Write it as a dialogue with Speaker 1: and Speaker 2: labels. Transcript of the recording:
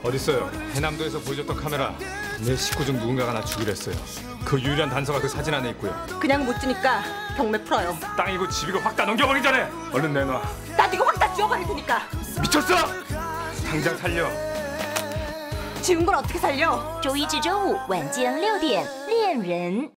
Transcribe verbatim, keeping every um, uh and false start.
Speaker 1: 어딨어요? 해남도에서 보여줬던 카메라. 내 식구 중 누군가가 나 죽이려 했어요. 그 유일한 단서가 그 사진 안에 있고요.
Speaker 2: 그냥 못 주니까 경매 풀어요.
Speaker 1: 땅이고 집이고 확 다 넘겨버리기 전에 얼른 내놔.
Speaker 2: 나 이거 확 다 지워버릴 테니까.
Speaker 1: 미쳤어? 당장 살려.
Speaker 2: 지운 걸 어떻게 살려?
Speaker 3: 周一至周五晚间六点，恋人。